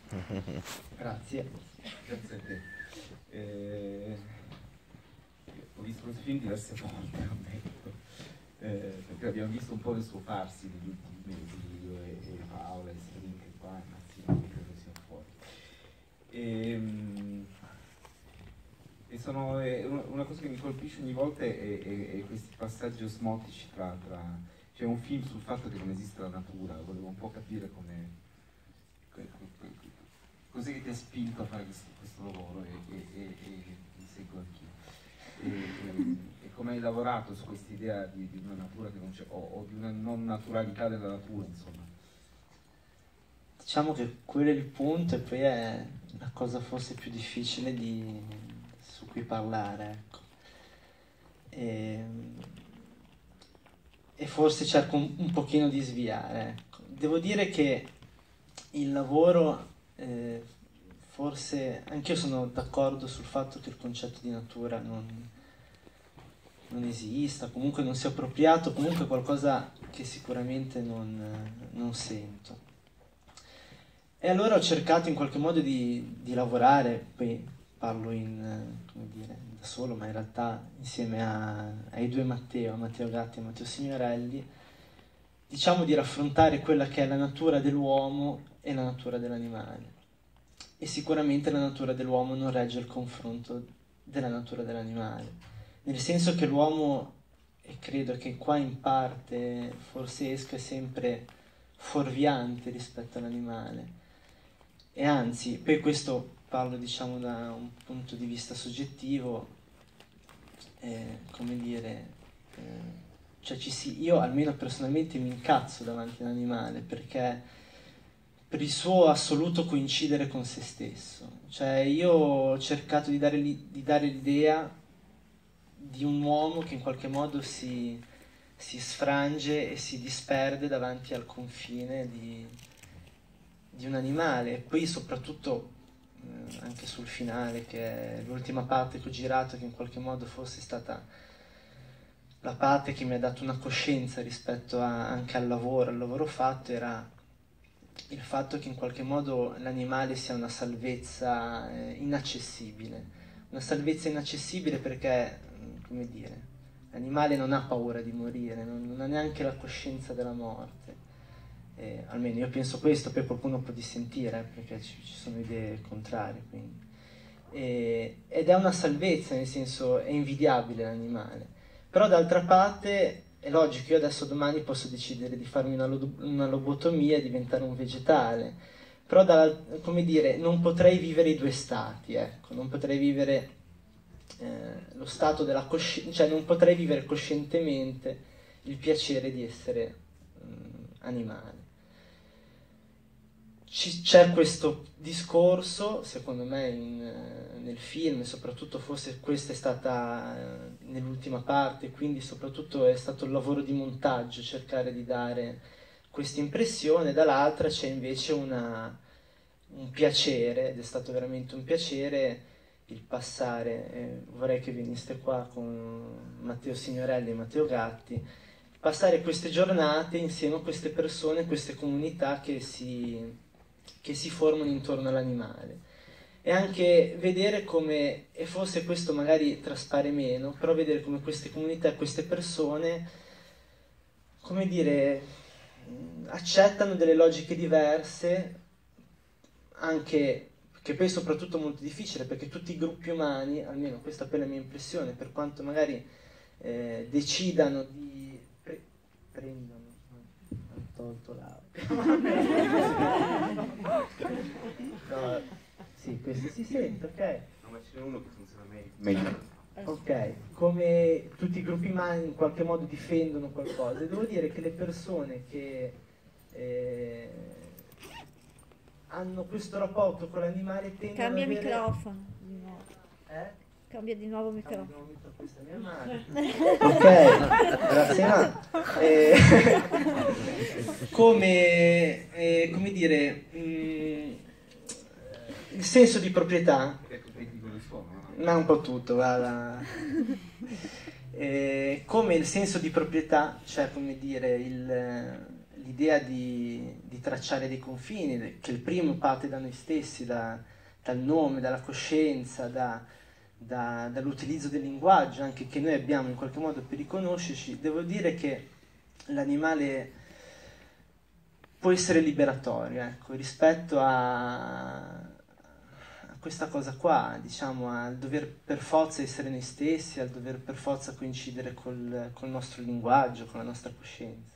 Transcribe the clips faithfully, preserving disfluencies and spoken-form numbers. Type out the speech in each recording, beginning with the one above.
Grazie. Grazie a te. Eh, ho visto questo film diverse volte, ammetto, eh, perché abbiamo visto un po' il suo farsi negli ultimi mesi, io e, e Paola, e Serena che qua, e Massimo che credo sia fuori. E, e sono, è una cosa che mi colpisce ogni volta è, è, è questi passaggi osmotici tra, tra... C'è un film sul fatto che non esiste la natura, volevo un po' capire come... Cos'è che ti ha spinto a fare questo, questo lavoro e, e, e, e mi seguo anch'io. E, e, e come hai lavorato su questa idea di, di una natura che non c'è, o, o di una non naturalità della natura, insomma. Diciamo che quello è il punto e poi è la cosa forse più difficile di, su cui parlare, ecco. E, e forse cerco un, un pochino di sviare, ecco. Devo dire che il lavoro, eh, forse, anch'io sono d'accordo sul fatto che il concetto di natura non, non esista, comunque non sia appropriato, comunque è qualcosa che sicuramente non, non sento. E allora ho cercato in qualche modo di, di lavorare, poi parlo in, come dire, da solo, ma in realtà insieme a, ai due Matteo, a Matteo Gatti e a Matteo Signorelli, diciamo di raffrontare quella che è la natura dell'uomo e la natura dell'animale. E sicuramente la natura dell'uomo non regge il confronto della natura dell'animale, nel senso che l'uomo, e credo che qua in parte forse esca sempre fuorviante rispetto all'animale, e anzi, poi questo parlo diciamo da un punto di vista soggettivo, eh, come dire, eh, cioè ci si, io almeno personalmente mi incazzo davanti all'animale perché per il suo assoluto coincidere con se stesso, cioè io ho cercato di dare, di dare l'idea di un uomo che in qualche modo si, si sfrange e si disperde davanti al confine di, di un animale, e poi soprattutto eh, anche sul finale, che è l'ultima parte che ho girato, che in qualche modo fosse stata la parte che mi ha dato una coscienza rispetto a, anche al lavoro, al lavoro fatto, era il fatto che in qualche modo l'animale sia una salvezza eh, inaccessibile. Una salvezza inaccessibile perché, come dire, l'animale non ha paura di morire, non, non ha neanche la coscienza della morte. Eh, almeno io penso questo, poi qualcuno può dissentire, eh, perché ci, ci sono idee contrarie. Quindi. Eh, ed è una salvezza, nel senso, è invidiabile l'animale. Però d'altra parte è logico, io adesso domani posso decidere di farmi una, lo- una lobotomia e diventare un vegetale, però da, come dire, non potrei vivere i due stati, ecco, non potrei vivere eh, lo stato della coscienza, cioè non potrei vivere coscientemente il piacere di essere mh, animale. Ci, c'è questo discorso, secondo me, in, nel film, e soprattutto forse questa è stata eh, nell'ultima parte, quindi soprattutto è stato il lavoro di montaggio, cercare di dare questa impressione, dall'altra c'è invece una, un piacere, ed è stato veramente un piacere il passare, eh, vorrei che veniste qua con Matteo Signorelli e Matteo Gatti, passare queste giornate insieme a queste persone, queste comunità che si... che si formano intorno all'animale, e anche vedere come, e forse questo magari traspare meno, però vedere come queste comunità e queste persone, come dire, accettano delle logiche diverse, anche, che poi è soprattutto molto difficile, perché tutti i gruppi umani, almeno questa è la mia impressione, per quanto magari eh, decidano di... Pre- prendono, hanno tolto la... no, sì, questo si sente, ok? No, ma ce n'è uno che funziona meglio. Ok, come tutti i gruppi umani in qualche modo difendono qualcosa, e devo dire che le persone che eh, hanno questo rapporto con l'animale tendono Cambia ad avere... microfono di nuovo. Eh? Cambia di nuovo microfono. Cambia di nuovo questa è mia madre. Ok, grazie ma. Eh, come, eh, come dire, mh, il senso di proprietà, ma un po' tutto, guarda. Eh, come il senso di proprietà, cioè come dire, il, l'idea di, di tracciare dei confini, che il primo parte da noi stessi, da, dal nome, dalla coscienza, da, da, dall'utilizzo del linguaggio, anche che noi abbiamo in qualche modo per riconoscerci, devo dire che l'animale può essere liberatorio, ecco, rispetto a questa cosa qua, diciamo, al dover per forza essere noi stessi, al dover per forza coincidere col, col nostro linguaggio, con la nostra coscienza.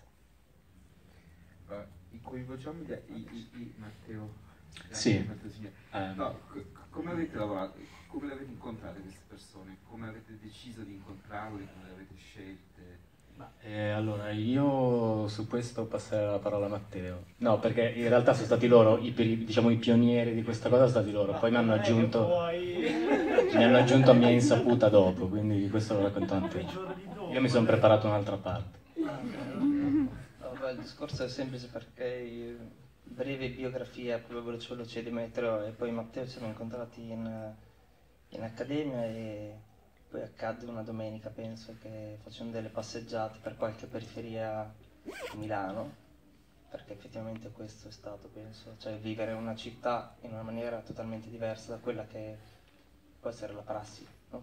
Uh, coinvolgiamo i, i, i Matteo. Sì. Matteo Signa. Um. No, come avete lavorato, come le avete incontrate queste persone? Come avete deciso di incontrarle, come le avete scelte? Eh, allora, io su questo passerei la parola a Matteo. No, perché in realtà sono stati loro, i, diciamo, i pionieri di questa cosa sono stati loro, poi mi hanno aggiunto, mi hanno aggiunto a mia insaputa dopo, quindi questo lo racconto a te. Io mi sono preparato un'altra parte. No, beh, il discorso è semplice perché breve biografia, proprio veloce veloce di Metro e poi Matteo ci siamo incontrati in, in accademia e poi accadde una domenica, penso, che facevamo delle passeggiate per qualche periferia di Milano, perché effettivamente questo è stato, penso, cioè vivere una città in una maniera totalmente diversa da quella che può essere la prassi, no?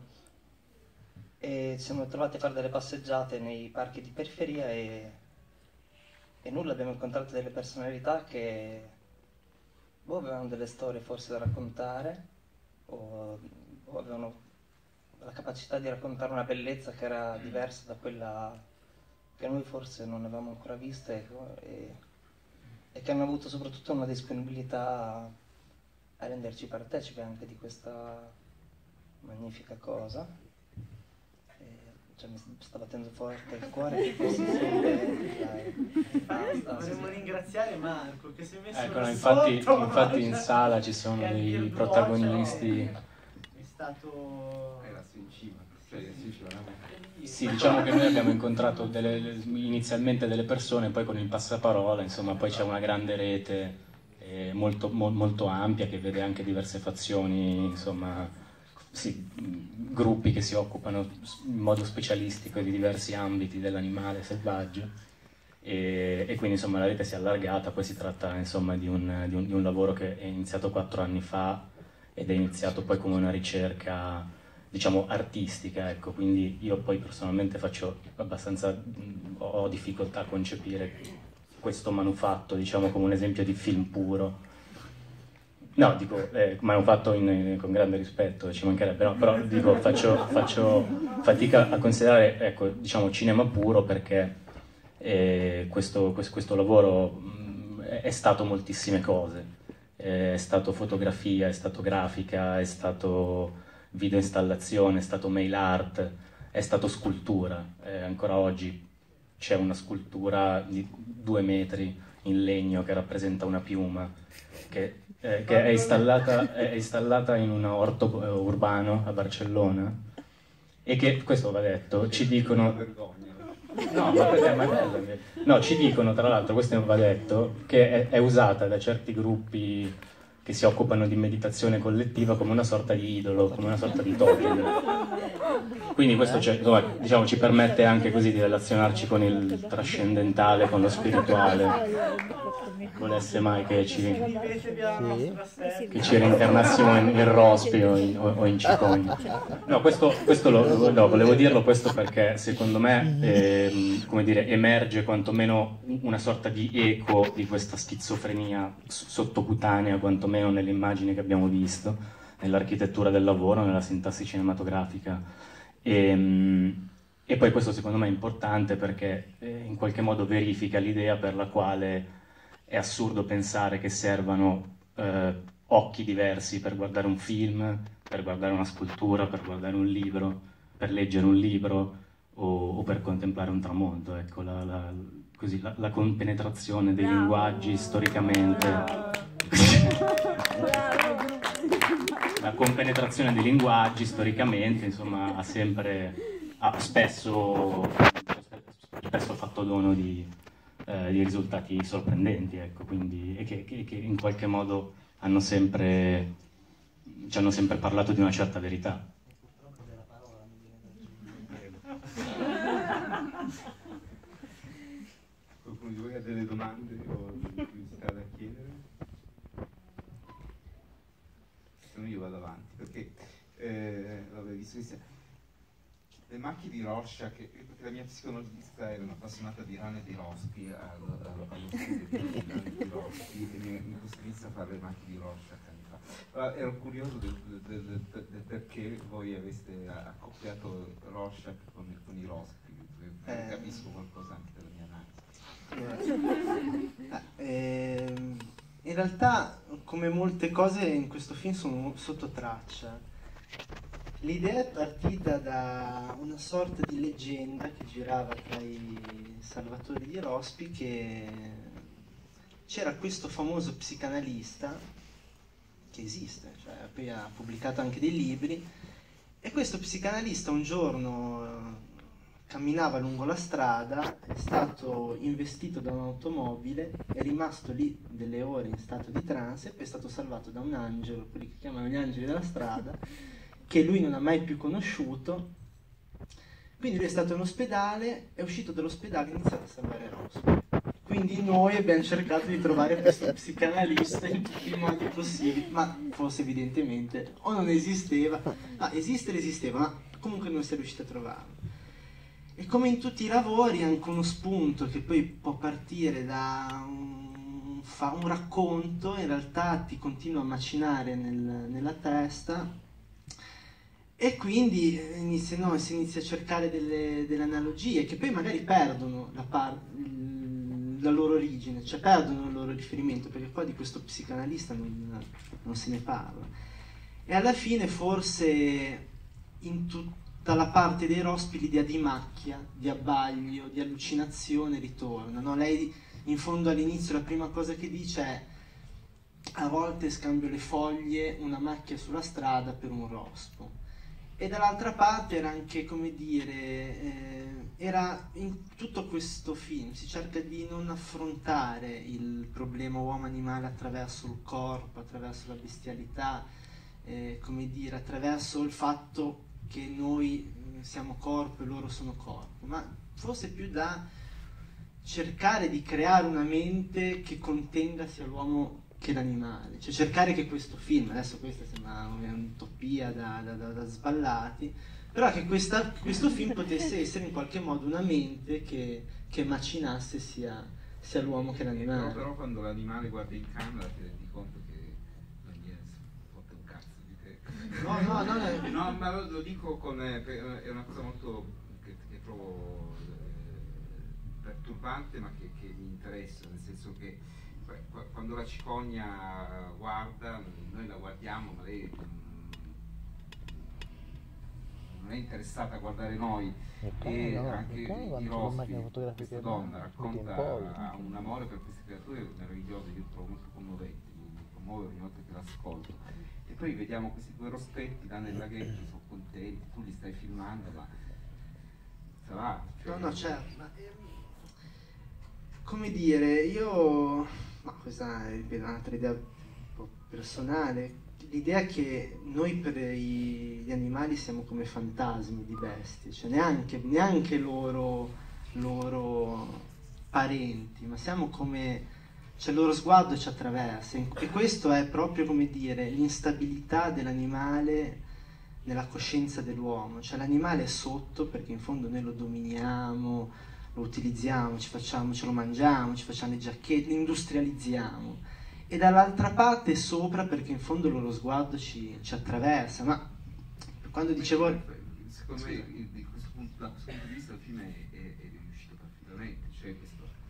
E ci siamo trovati a fare delle passeggiate nei parchi di periferia e, e nulla, abbiamo incontrato delle personalità che boh, avevano delle storie forse da raccontare o, o avevano la capacità di raccontare una bellezza che era diversa da quella che noi forse non avevamo ancora vista e, e, e che hanno avuto soprattutto una disponibilità a, a renderci partecipi anche di questa magnifica cosa. E, cioè, mi sta battendo forte il cuore che fosse sempre basta. Vorremmo ringraziare Marco che si è messo ecco, da infatti, sotto, infatti in sala ci sono dei protagonisti. È stato... Era in cima, cioè in cima, no? Sì, diciamo che noi abbiamo incontrato delle, inizialmente delle persone, poi con il passaparola, insomma, poi c'è una grande rete eh, molto, mo, molto ampia che vede anche diverse fazioni, insomma, sì, gruppi che si occupano in modo specialistico di diversi ambiti dell'animale selvaggio e, e quindi insomma la rete si è allargata, poi si tratta insomma di un, di un, di un lavoro che è iniziato quattro anni fa ed è iniziato poi come una ricerca, diciamo, artistica, ecco, quindi io poi personalmente faccio abbastanza, ho difficoltà a concepire questo manufatto, diciamo, come un esempio di film puro. No, dico, eh, manufatto in, con grande rispetto, ci mancherebbe, no, però dico, faccio, faccio fatica a considerare, ecco, diciamo, cinema puro perché eh, questo, questo, questo lavoro mh, è stato moltissime cose. È stato fotografia, è stato grafica, è stato video installazione, è stato mail art, è stato scultura. Eh, ancora oggi c'è una scultura di due metri in legno che rappresenta una piuma, che, eh, che è, installata, è installata in un orto urbano a Barcellona e che, questo va detto, ci dicono... No, ma è bello. No, ci dicono, tra l'altro, questo va detto, che è, è usata da certi gruppi che si occupano di meditazione collettiva come una sorta di idolo, come una sorta di totem. Quindi questo cioè, insomma, diciamo, ci permette anche così di relazionarci con il trascendentale, con lo spirituale. Volesse mai che ci, che ci rincarnassimo in, in rospi o in, o, o in cicogni. No, questo, questo lo, no, volevo dirlo questo perché secondo me eh, come dire, emerge quantomeno una sorta di eco di questa schizofrenia sottocutanea, quantomeno nelle immagini che abbiamo visto, nell'architettura del lavoro, nella sintassi cinematografica. E, e poi questo secondo me è importante perché eh, in qualche modo verifica l'idea per la quale è assurdo pensare che servano eh, occhi diversi per guardare un film, per guardare una scultura, per guardare un libro, per leggere un libro o, o per contemplare un tramonto. Ecco, la, la, così, la, la compenetrazione dei linguaggi storicamente... la compenetrazione dei linguaggi storicamente, insomma, ha sempre, ha spesso, spesso fatto dono di... Eh, di risultati sorprendenti, ecco, quindi, e che, che, che in qualche modo hanno sempre, ci hanno sempre parlato di una certa verità. qualcuno di voi ha delle domande o delle curiosità da chiedere? Se no io vado avanti, perché eh, vabbè, visto che sia... le macchie di Rorschach, perché la mia psicoanalista era un'appassionata di rane dei rospi, allo, allo, allo studio di rane dei rospi, e mi, mi costrinse a fare le macchie di Rorschach anni fa. Allora, ero curioso del, del, del, del perché voi aveste accoppiato Rorschach con, con i rospi, eh. Capisco qualcosa anche della mia analisi. Eh, in realtà, come molte cose in questo film, sono sotto traccia. L'idea è partita da una sorta di leggenda che girava tra i salvatori di rospi, che c'era questo famoso psicanalista che esiste, cioè poi ha pubblicato anche dei libri, e questo psicanalista un giorno camminava lungo la strada, è stato investito da un'automobile, è rimasto lì delle ore in stato di trance e poi è stato salvato da un angelo, quelli che chiamano gli angeli della strada, che lui non ha mai più conosciuto. Quindi lui è stato in ospedale, è uscito dall'ospedale e ha iniziato a salvare rospi. Quindi noi abbiamo cercato di trovare questo psicanalista in tutti i modi possibili, ma forse evidentemente o non esisteva, ah, esistere esisteva, ma comunque non si è riuscito a trovarlo. E come in tutti i lavori, anche uno spunto che poi può partire da un, fa un racconto, in realtà ti continua a macinare nel, nella testa, e quindi inizia, no, si inizia a cercare delle, delle analogie che poi magari perdono la, par, la loro origine, cioè perdono il loro riferimento, perché poi di questo psicanalista non, non se ne parla. E alla fine forse in tutto dalla parte dei rospi l'idea di macchia, di abbaglio, di allucinazione ritorna, no? Lei in fondo all'inizio la prima cosa che dice è: a volte scambio le foglie, una macchia sulla strada per un rospo. E dall'altra parte era anche, come dire, eh, era in tutto questo film si cerca di non affrontare il problema uomo-animale attraverso il corpo, attraverso la bestialità, eh, come dire, attraverso il fatto che noi siamo corpo e loro sono corpo, ma forse più da cercare di creare una mente che contenga sia l'uomo che l'animale, cioè cercare che questo film, adesso questa sembra un'utopia da, da, da, da sballati, però che questa, questo film potesse essere in qualche modo una mente che, che macinasse sia, sia l'uomo che l'animale. Però, però quando l'animale guarda in camera ti rendi conto che No, no, no, no. No, ma lo, lo dico con... Eh, è una cosa molto che, che trovo eh, perturbante, ma che, che mi interessa, nel senso che beh, quando la cicogna guarda, noi la guardiamo, ma lei mh, non è interessata a guardare noi. E no, anche i rospi, questa donna racconta un amore per queste creature meravigliose, io trovo molto commovente, mi commuove ogni volta che l'ascolto. E poi vediamo questi due rospetti là nel laghetto, sono contenti, tu li stai filmando, ma sarà. Cioè... No, no, certo. Ma, eh, come dire, io, ma questa è un'altra idea un po' personale, l'idea che noi per i, gli animali siamo come fantasmi di bestie, cioè neanche, neanche loro, loro parenti, ma siamo come... cioè il loro sguardo ci attraversa, e questo è proprio, come dire, l'instabilità dell'animale nella coscienza dell'uomo, cioè l'animale è sotto perché in fondo noi lo dominiamo, lo utilizziamo, ci facciamo, ce lo mangiamo, ci facciamo le giacchette, lo industrializziamo, e dall'altra parte è sopra perché in fondo il loro sguardo ci, ci attraversa. Ma quando dicevo... Secondo me, di questo punto, da questo punto di vista il film è, è, è riuscito perfettamente, cioè questo...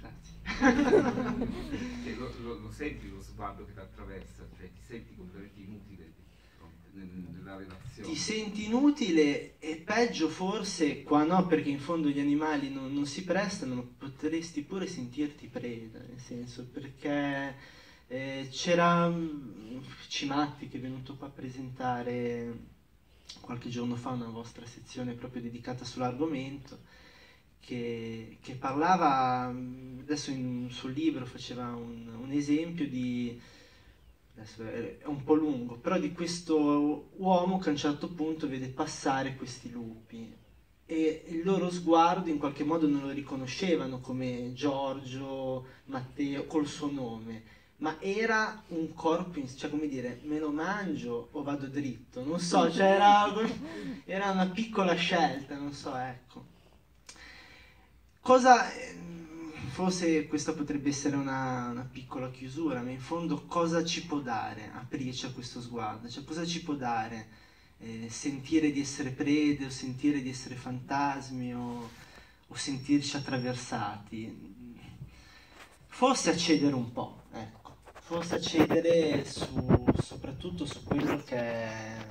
Cioè, lo, lo, lo senti lo sguardo che ti attraversa, cioè ti senti completamente inutile nella relazione. Ti senti inutile, e peggio forse qua no, perché in fondo gli animali non, non si prestano, ma potresti pure sentirti preda, nel senso, perché eh, c'era um, Cimatti che è venuto qua a presentare qualche giorno fa una vostra sezione proprio dedicata sull'argomento, Che, che parlava, adesso in, sul libro faceva un, un esempio di, adesso è un po' lungo, però di questo uomo che a un certo punto vede passare questi lupi, e il loro sguardo in qualche modo non lo riconoscevano come Giorgio, Matteo, col suo nome, ma era un corpo, in, cioè come dire, me lo mangio o vado dritto, non so, cioè era, era una piccola scelta, non so, ecco. Cosa, forse questa potrebbe essere una, una piccola chiusura, ma in fondo cosa ci può dare aprirci a questo sguardo? Cioè cosa ci può dare eh, sentire di essere prede o sentire di essere fantasmi o, o sentirci attraversati? Forse accedere un po', ecco, forse accedere su, soprattutto su quello che è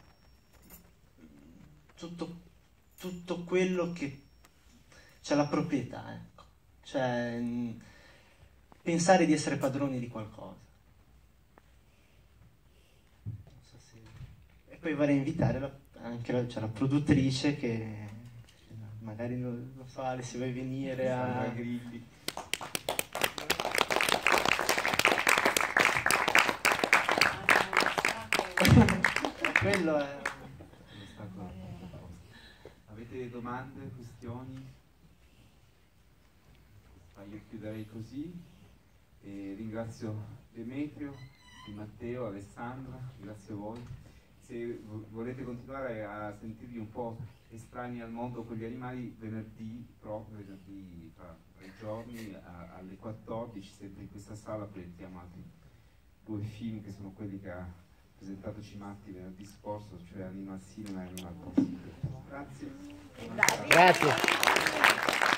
tutto, tutto quello che c'è la proprietà, ecco. Cioè mh, pensare di essere padroni di qualcosa. Non so se... E poi vorrei invitare la, anche la, cioè, la produttrice che magari non, non so Ale, se vuoi venire a... Quello è... Avete domande, questioni? Io chiuderei così e ringrazio Demetrio, Di Matteo, Alessandra, grazie a voi. Se volete continuare a sentirvi un po' estranei al mondo con gli animali, venerdì, proprio venerdì tra tre giorni a, alle quattordici, sempre in questa sala proiettiamo altri due film che sono quelli che ha presentato Cimatti venerdì scorso, cioè Animal Cinema e Animal Possible. Grazie. Grazie.